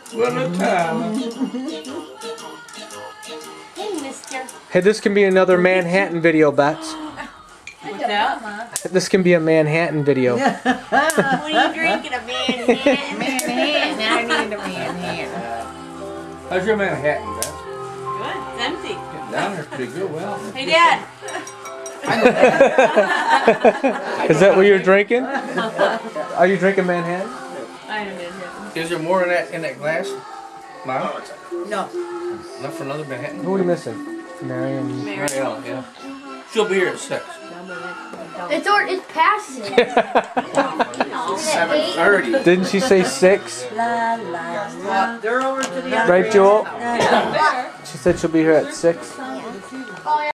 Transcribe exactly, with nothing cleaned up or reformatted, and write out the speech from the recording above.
Well, no time. Hey, mister. Hey, this can be another Manhattan video, Bats. What's that? This can be a Manhattan video. What are you drinking? A Manhattan? Manhattan. I need a Manhattan. How's your Manhattan, Beth? Good. It's empty. Getting down there pretty good. Well. Hey, Dad. Is that what you're drinking? Are you drinking Manhattan? I am Manhattan. Is there more in that in that glass, Mom? No. Enough for another Manhattan? Who are we missing? Marion. Mary. Mariella, yeah. She'll be here at six. It's or it's past six. Seven thirty. Didn't she say six? La la la. They're over to the other Right, Joel? Yeah, She said she'll be here at six.